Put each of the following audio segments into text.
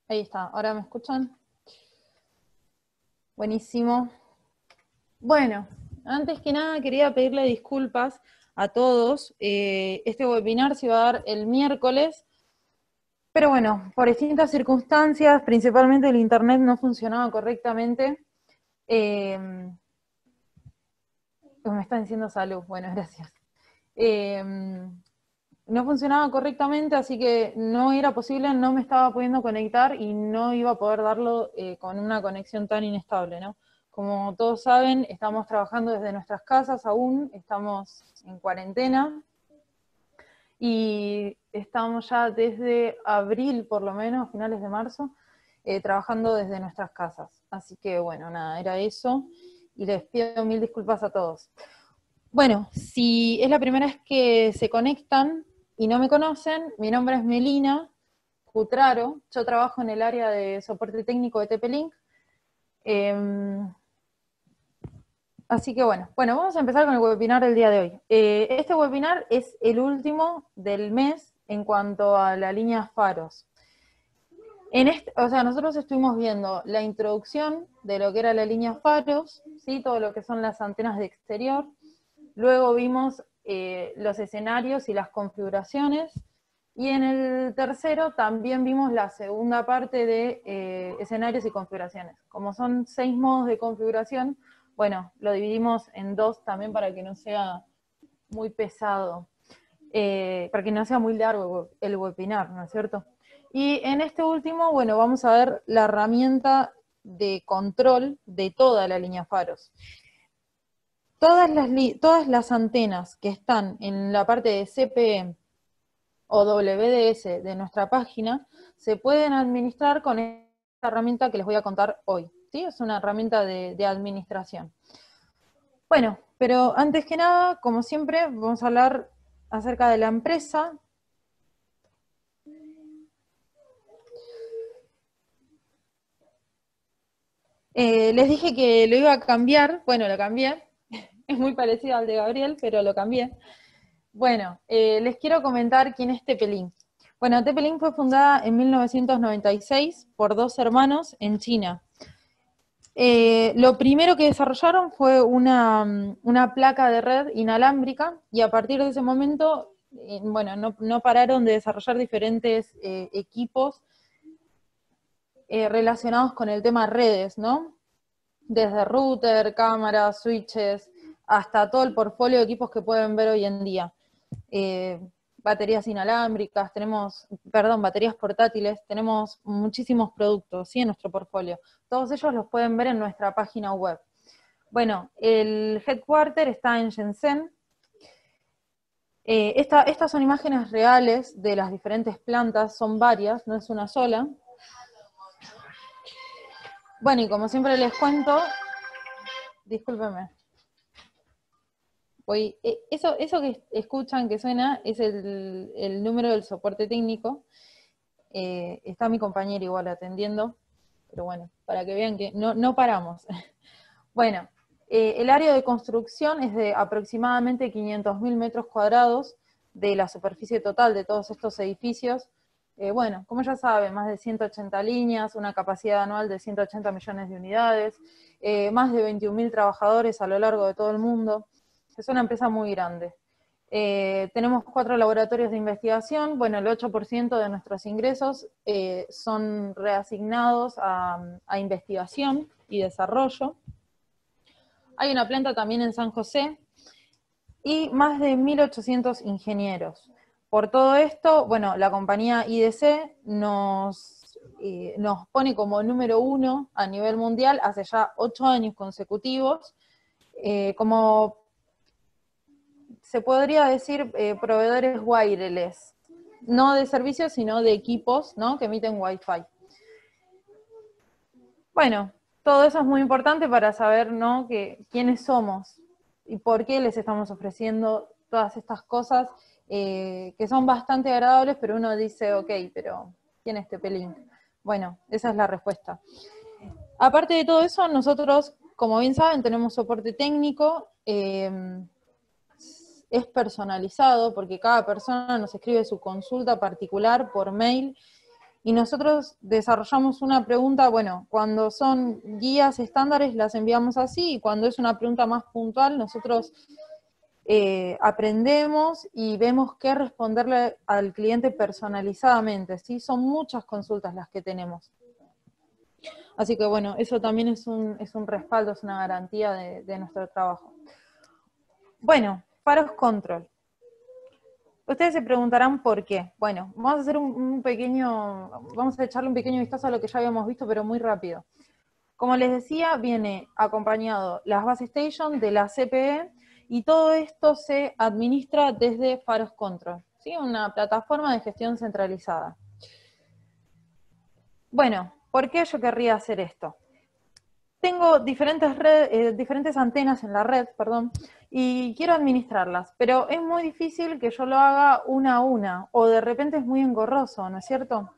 Ahí está, ¿ahora me escuchan? Buenísimo. Bueno, antes que nada quería pedirle disculpas a todos. Este webinar se iba a dar el miércoles, pero bueno, por distintas circunstancias, principalmente el internet no funcionaba correctamente. Me están diciendo salud, bueno, gracias. No funcionaba correctamente, así que no era posible, no me estaba pudiendo conectar y no iba a poder darlo con una conexión tan inestable, ¿no? Como todos saben, estamos trabajando desde nuestras casas aún, estamos en cuarentena y estamos ya desde abril, por lo menos, finales de marzo, trabajando desde nuestras casas. Así que bueno, nada, era eso y les pido mil disculpas a todos. Bueno, si es la primera vez que se conectan y no me conocen, mi nombre es Melina Cutraro, yo trabajo en el área de soporte técnico de TP-Link. Así que bueno, vamos a empezar con el webinar del día de hoy. Este webinar es el último del mes en cuanto a la línea Faros. Nosotros estuvimos viendo la introducción de lo que era la línea Faros, ¿sí? Todo lo que son las antenas de exterior. Luego vimos los escenarios y las configuraciones. Y en el tercero también vimos la segunda parte de escenarios y configuraciones. Como son 6 modos de configuración, bueno, lo dividimos en 2 también para que no sea muy pesado, para que no sea muy largo el webinar, ¿no es cierto? Y en este último, bueno, vamos a ver la herramienta de control de toda la línea Faros. Todas las antenas que están en la parte de CPE o WDS de nuestra página se pueden administrar con esta herramienta que les voy a contar hoy, ¿sí? Es una herramienta de administración. Bueno, pero antes que nada, como siempre, vamos a hablar acerca de la empresa. Les dije que lo iba a cambiar, bueno, lo cambié, es muy parecido al de Gabriel, pero lo cambié. Bueno, les quiero comentar quién es TP-Link. Bueno, TP-Link fue fundada en 1996 por 2 hermanos en China. Lo primero que desarrollaron fue una placa de red inalámbrica y a partir de ese momento, bueno, no pararon de desarrollar diferentes equipos relacionados con el tema redes, ¿no? Desde router, cámaras, switches, hasta todo el portfolio de equipos que pueden ver hoy en día. Baterías inalámbricas, baterías portátiles, tenemos muchísimos productos, ¿sí? En nuestro portfolio. Todos ellos los pueden ver en nuestra página web. Bueno, el headquarter está en Shenzhen. Estas son imágenes reales de las diferentes plantas, son varias, no es una sola. Bueno, y como siempre les cuento, discúlpenme. Eso que escuchan que suena es el número del soporte técnico. Está mi compañero igual atendiendo, pero bueno, para que vean que no paramos. Bueno, el área de construcción es de aproximadamente 500.000 metros cuadrados de la superficie total de todos estos edificios. Bueno, como ya saben, más de 180 líneas, una capacidad anual de 180 millones de unidades, más de 21.000 trabajadores a lo largo de todo el mundo. Es una empresa muy grande. Tenemos 4 laboratorios de investigación. Bueno, el 8% de nuestros ingresos son reasignados a investigación y desarrollo. Hay una planta también en San José y más de 1.800 ingenieros. Por todo esto, bueno, la compañía IDC nos pone como número 1 a nivel mundial hace ya 8 años consecutivos, como se podría decir proveedores wireless, no de servicios, sino de equipos, ¿no? Que emiten Wi-Fi. Bueno, todo eso es muy importante para saber, ¿no? quiénes somos y por qué les estamos ofreciendo todas estas cosas que son bastante agradables, pero uno dice, ok, pero ¿quién es TP-Link? Bueno, esa es la respuesta. Aparte de todo eso, nosotros, como bien saben, tenemos soporte técnico, es personalizado porque cada persona nos escribe su consulta particular por mail Y nosotros desarrollamos una pregunta, bueno, cuando son guías estándares las enviamos así, y cuando es una pregunta más puntual, nosotros aprendemos y vemos qué responderle al cliente personalizadamente, ¿sí? Son muchas consultas las que tenemos. Así que bueno, eso también es un respaldo, es una garantía de nuestro trabajo. Bueno, faros control. Ustedes se preguntarán por qué. Bueno, vamos a hacer vamos a echarle un pequeño vistazo a lo que ya habíamos visto, pero muy rápido. Como les decía, viene acompañado las base station de la CPE, y todo esto se administra desde Faros Control, ¿sí? Una plataforma de gestión centralizada. Bueno, ¿por qué yo querría hacer esto? Tengo diferentes antenas en la red, perdón, y quiero administrarlas, pero es muy difícil que yo lo haga una a una, o de repente es muy engorroso, ¿no es cierto?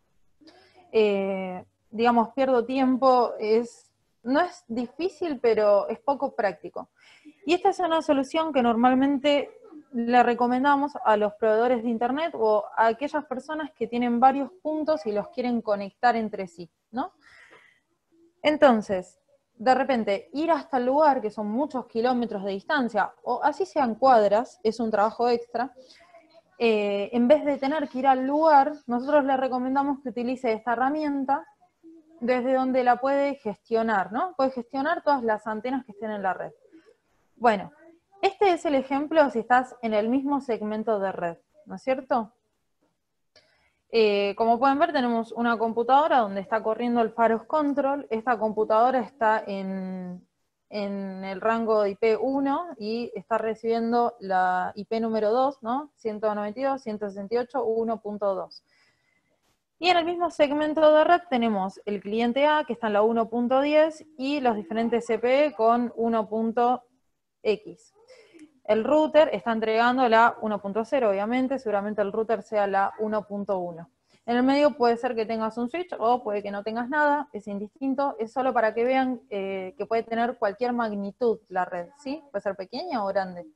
Digamos, pierdo tiempo, no es difícil, pero es poco práctico. Y esta es una solución que normalmente le recomendamos a los proveedores de internet o a aquellas personas que tienen varios puntos y los quieren conectar entre sí, ¿no? Entonces, de repente, ir hasta el lugar, que son muchos kilómetros de distancia, o así sean cuadras, es un trabajo extra. En vez de tener que ir al lugar, nosotros le recomendamos que utilice esta herramienta desde donde la puede gestionar, ¿no? Puede gestionar todas las antenas que estén en la red. Bueno, este es el ejemplo si estás en el mismo segmento de red, ¿no es cierto? Como pueden ver, tenemos una computadora donde está corriendo el Faros Control. Esta computadora está en el rango de IP 1 y está recibiendo la IP número 2, ¿no? 192.168.1.2. Y en el mismo segmento de red tenemos el cliente A, que está en la 1.10, y los diferentes CPE con 1.x. El router está entregando la 1.0, obviamente, seguramente el router sea la 1.1. En el medio puede ser que tengas un switch o puede que no tengas nada, es indistinto, es solo para que vean que puede tener cualquier magnitud la red, ¿sí? Puede ser pequeña o grande.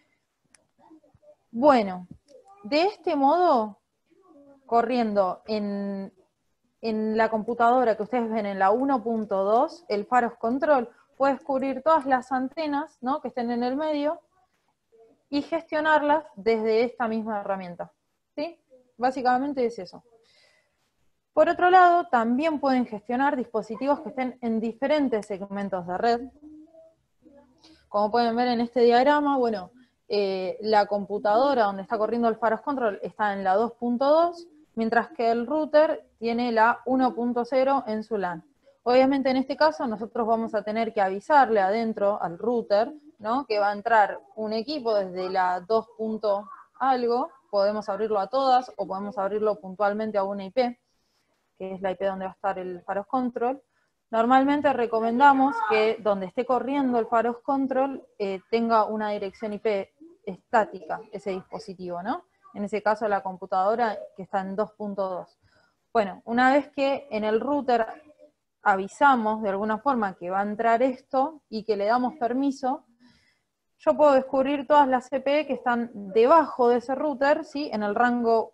Bueno, de este modo, corriendo en la computadora que ustedes ven en la 1.2, el Faros Control puede descubrir todas las antenas, ¿no?, que estén en el medio, y gestionarlas desde esta misma herramienta, ¿sí? Básicamente es eso. Por otro lado, también pueden gestionar dispositivos que estén en diferentes segmentos de red. Como pueden ver en este diagrama, bueno, la computadora donde está corriendo el Faros Control está en la 2.2, mientras que el router tiene la 1.0 en su LAN. Obviamente en este caso nosotros vamos a tener que avisarle adentro al router, ¿no?, que va a entrar un equipo desde la 2. algo, podemos abrirlo a todas o podemos abrirlo puntualmente a una IP, que es la IP donde va a estar el Faros Control. Normalmente recomendamos que donde esté corriendo el Faros Control tenga una dirección IP estática, ese dispositivo, ¿no? En ese caso la computadora que está en 2.2. Bueno, una vez que en el router avisamos de alguna forma que va a entrar esto y que le damos permiso, yo puedo descubrir todas las CPE que están debajo de ese router, ¿sí?, en el rango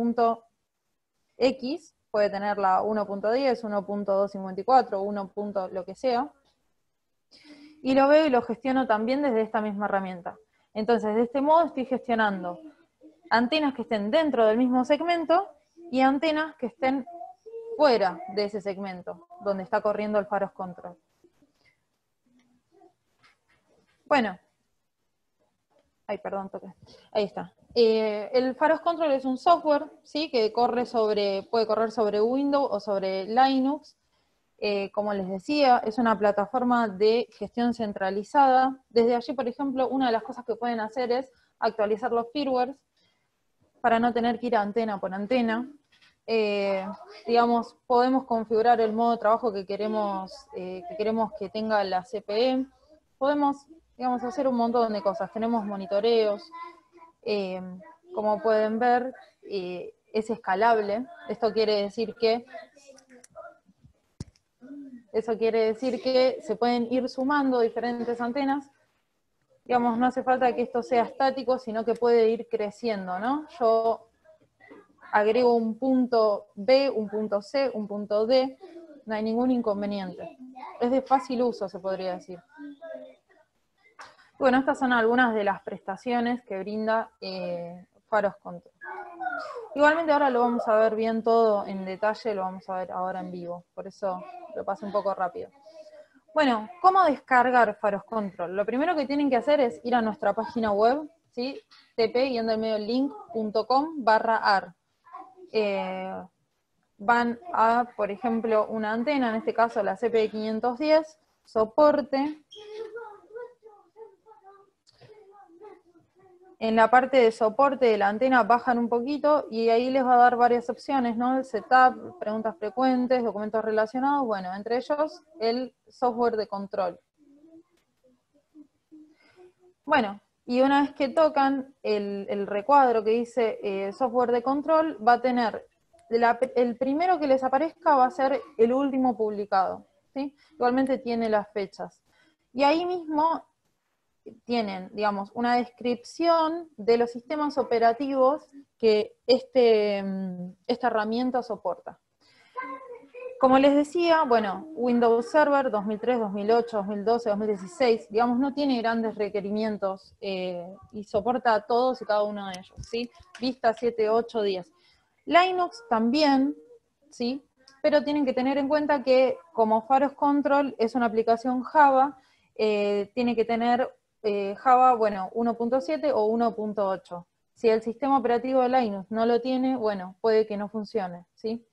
1.x, puede tener la 1.10, 1.254, 1. lo que sea, y lo veo y lo gestiono también desde esta misma herramienta. Entonces, de este modo estoy gestionando antenas que estén dentro del mismo segmento y antenas que estén fuera de ese segmento, donde está corriendo el Faros Control. Bueno, perdón, toqué. Ahí está. El Faros Control es un software, ¿sí?, que puede correr sobre Windows o sobre Linux. Como les decía, es una plataforma de gestión centralizada. Desde allí, por ejemplo, una de las cosas que pueden hacer es actualizar los firmwares para no tener que ir antena por antena. Digamos, podemos configurar el modo de trabajo que queremos que tenga la CPE. Podemos, digamos, hacer un montón de cosas. Tenemos monitoreos. Como pueden ver, es escalable. Eso quiere decir que se pueden ir sumando diferentes antenas. Digamos, no hace falta que esto sea estático, sino que puede ir creciendo, ¿no? Yo agrego un punto B, un punto C, un punto D, no hay ningún inconveniente. Es de fácil uso, se podría decir. Bueno, estas son algunas de las prestaciones que brinda Faros Control. Igualmente ahora lo vamos a ver bien todo en detalle, lo vamos a ver ahora en vivo, por eso lo paso un poco rápido. Bueno, ¿cómo descargar Faros Control? Lo primero que tienen que hacer es ir a nuestra página web, ¿sí? tp-link.com/ar. Van a, por ejemplo, una antena, en este caso la CP510, soporte. En la parte de soporte de la antena bajan un poquito y ahí les va a dar varias opciones, ¿no? El setup, preguntas frecuentes, documentos relacionados, bueno, entre ellos el software de control. Bueno, y una vez que tocan el recuadro que dice software de control, va a tener, el primero que les aparezca va a ser el último publicado, ¿sí? Igualmente tiene las fechas. Y ahí mismo tienen, digamos, una descripción de los sistemas operativos que esta herramienta soporta. Como les decía, bueno, Windows Server 2003, 2008, 2012, 2016, digamos, no tiene grandes requerimientos y soporta a todos y cada uno de ellos, ¿sí? Vista 7, 8, 10. Linux también, ¿sí? Pero tienen que tener en cuenta que como Faros Control es una aplicación Java, tiene que tener Java, bueno, 1.7 o 1.8. Si el sistema operativo de Linux no lo tiene, bueno, puede que no funcione, ¿sí?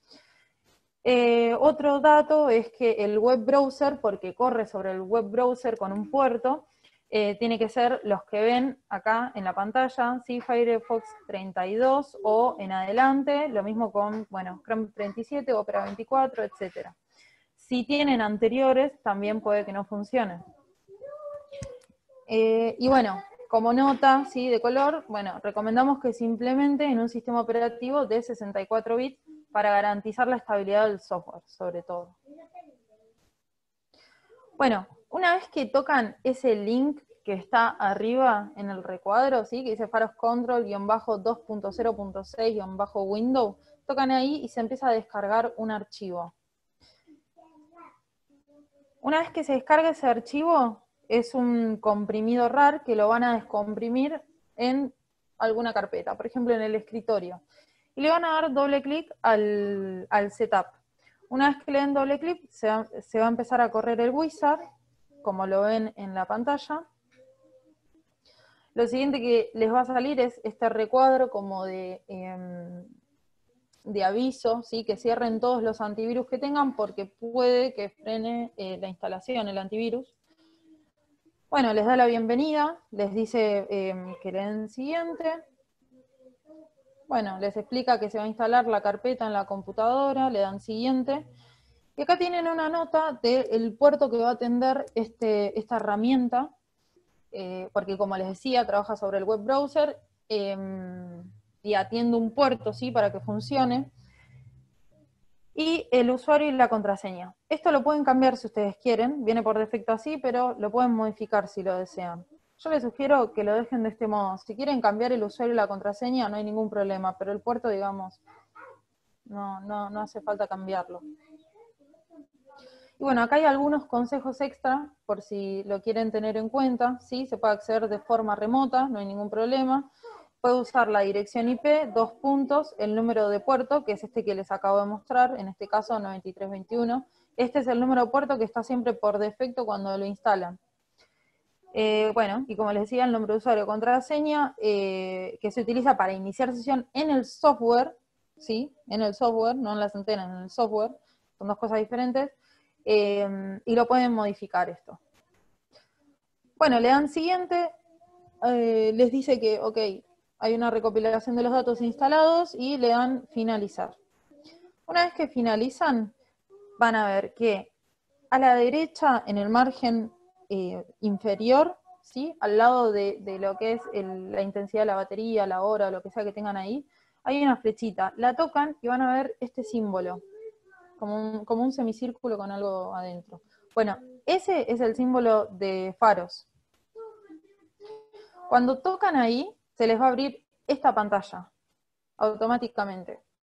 Otro dato es que el web browser, porque corre sobre el web browser con un puerto, tiene que ser los que ven acá en la pantalla, ¿sí? Firefox 32 o en adelante, lo mismo con, bueno, Chrome 37, Opera 24, etc. Si tienen anteriores, también puede que no funcione. Y bueno, como nota, ¿sí? De color, bueno, recomendamos que se implemente en un sistema operativo de 64 bits para garantizar la estabilidad del software, sobre todo. Bueno, una vez que tocan ese link que está arriba en el recuadro, ¿sí? Que dice Faros Control-2.0.6-Windows, tocan ahí y se empieza a descargar un archivo. Una vez que se descarga ese archivo, es un comprimido RAR que lo van a descomprimir en alguna carpeta, por ejemplo en el escritorio. Y le van a dar doble clic al setup. Una vez que le den doble clic, se va a empezar a correr el wizard, como lo ven en la pantalla. Lo siguiente que les va a salir es este recuadro como de aviso, ¿sí? Que cierren todos los antivirus que tengan porque puede que frene la instalación, el antivirus. Bueno, les da la bienvenida, les dice que le den siguiente. Bueno, les explica que se va a instalar la carpeta en la computadora, le dan siguiente. Y acá tienen una nota del puerto que va a atender esta herramienta, porque como les decía, trabaja sobre el web browser y atiende un puerto, ¿sí? Para que funcione. Y el usuario y la contraseña. Esto lo pueden cambiar si ustedes quieren, viene por defecto así, pero lo pueden modificar si lo desean. Yo les sugiero que lo dejen de este modo. Si quieren cambiar el usuario y la contraseña, no hay ningún problema, pero el puerto, digamos, no hace falta cambiarlo. Y bueno, acá hay algunos consejos extra, por si lo quieren tener en cuenta, ¿sí? Se puede acceder de forma remota, no hay ningún problema. Puede usar la dirección IP, 2 puntos, el número de puerto, que es este que les acabo de mostrar, en este caso 9321. Este es el número de puerto que está siempre por defecto cuando lo instalan. Bueno, y como les decía, el nombre de usuario, contraseña, que se utiliza para iniciar sesión en el software, ¿sí? En el software, no en las antenas, en el software, son dos cosas diferentes, y lo pueden modificar esto. Bueno, le dan siguiente, les dice que, ok, hay una recopilación de los datos instalados y le dan finalizar. Una vez que finalizan, van a ver que a la derecha, en el margen inferior, ¿sí? Al lado de lo que es la intensidad de la batería, la hora, lo que sea que tengan ahí, hay una flechita. La tocan y van a ver este símbolo, como un semicírculo con algo adentro. Bueno, ese es el símbolo de Faros. Cuando tocan ahí, se les va a abrir esta pantalla, automáticamente.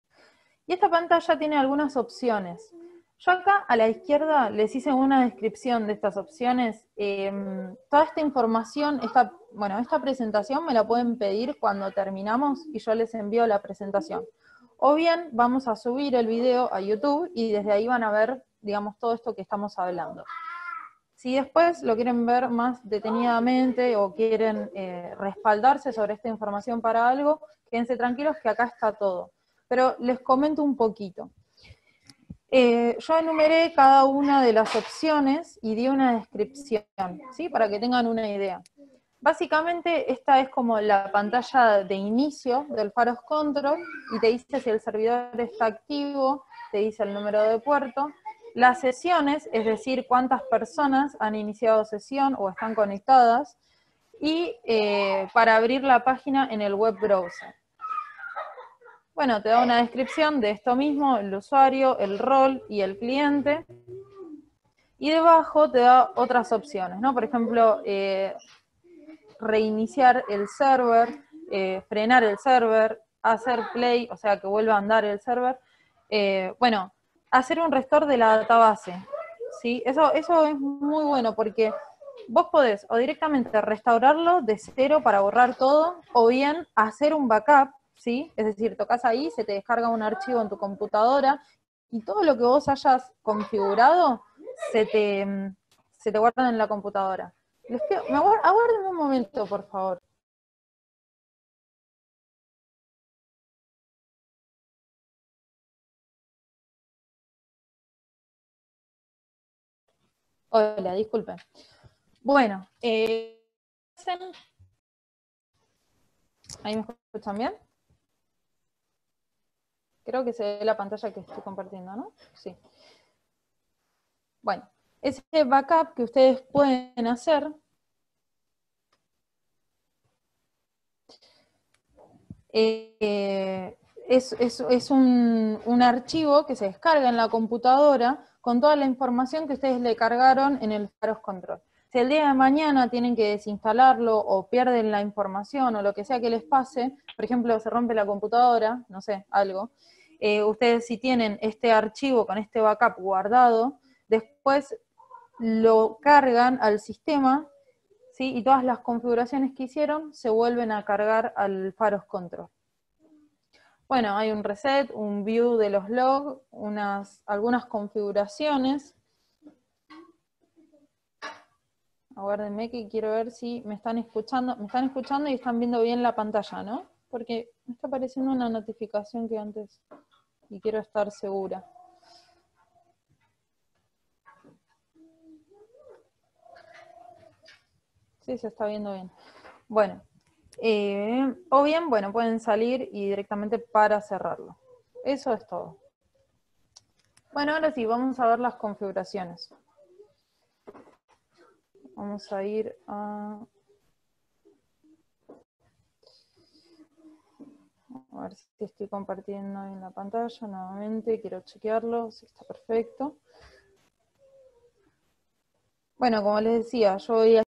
Y esta pantalla tiene algunas opciones. Yo acá a la izquierda les hice una descripción de estas opciones. Toda esta información, esta presentación me la pueden pedir cuando terminamos y yo les envío la presentación. O bien vamos a subir el video a YouTube y desde ahí van a ver, digamos, todo esto que estamos hablando. Si después lo quieren ver más detenidamente o quieren respaldarse sobre esta información para algo, quédense tranquilos que acá está todo. Pero les comento un poquito. Yo enumeré cada una de las opciones y di una descripción, ¿sí? Para que tengan una idea. Básicamente esta es como la pantalla de inicio del Faros Control y te dice si el servidor está activo, te dice el número de puerto, las sesiones, es decir, cuántas personas han iniciado sesión o están conectadas, y para abrir la página en el web browser. Bueno, te da una descripción de esto mismo, el usuario, el rol y el cliente. Y debajo te da otras opciones, ¿no? Por ejemplo, reiniciar el server, frenar el server, hacer play, o sea, que vuelva a andar el server. Bueno, hacer un restore de la database, ¿sí? Eso es muy bueno porque vos podés o directamente restaurarlo de cero para borrar todo, o bien hacer un backup, ¿sí? Es decir, tocas ahí, se te descarga un archivo en tu computadora y todo lo que vos hayas configurado se te guarda en la computadora. Aguárdenme un momento, por favor. Hola, disculpen. Bueno, ¿ahí me escuchan bien? Creo que se ve la pantalla que estoy compartiendo, ¿no? Sí. Bueno, ese backup que ustedes pueden hacer es un archivo que se descarga en la computadora con toda la información que ustedes le cargaron en el Faros Control. Si el día de mañana tienen que desinstalarlo o pierden la información o lo que sea que les pase, por ejemplo, se rompe la computadora, no sé, algo, ustedes si tienen este archivo con este backup guardado, después lo cargan al sistema, ¿sí? Y todas las configuraciones que hicieron se vuelven a cargar al Faros Control. Bueno, hay un reset, un view de los logs, algunas configuraciones. Aguárdenme que quiero ver si me están escuchando. Me están escuchando y están viendo bien la pantalla, ¿no? Porque me está apareciendo una notificación que antes, y quiero estar segura. Sí, se está viendo bien. Bueno, o bien, bueno, pueden salir y directamente para cerrarlo. Eso es todo. Bueno, ahora sí, vamos a ver las configuraciones. Vamos a ir a ver si estoy compartiendo en la pantalla nuevamente. Quiero chequearlo, si está perfecto. Bueno, como les decía, yo voy a